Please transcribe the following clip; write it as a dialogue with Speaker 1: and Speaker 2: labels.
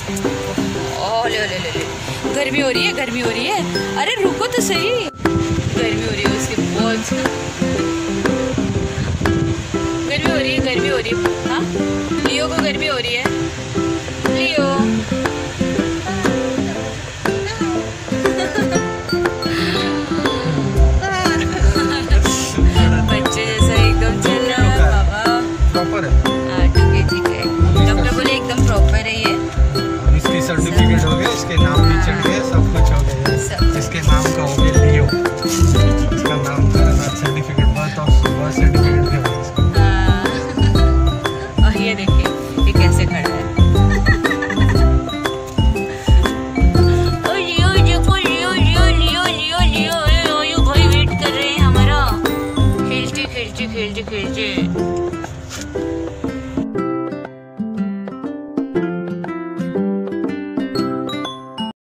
Speaker 1: ले ले ले ले, गर्मी हो रही है, गर्मी हो रही है। अरे रुको तो सही, गर्मी हो रही है उसकी बहुत, गर्मी हो रही है, गर्मी हो रही है। हाँ लियो को गर्मी हो रही है, लियो बच्चे जैसा एकदम चल रहा है बाबा।
Speaker 2: प्रॉपर है।
Speaker 1: हाँ ठीक है, डॉक्टर बोले एकदम प्रॉपर है ये।
Speaker 2: इसकी सर्टिफिकेट हो गया, इसके नाम भी चढ़ गए, सब कुछ हो गया। इसके नाम का हो गया लियो, इसका नाम का सर्टिफिकेट, बर्थ सर्टिफिकेट भी हो गया।
Speaker 1: और ये देखिए ये कैसे खड़ा है। ओ लियो देखो, लियो लियो लियो लियो लियो, भाई वेट कर रहे हैं हमारा, खेलते खेलते खेलते खेलते।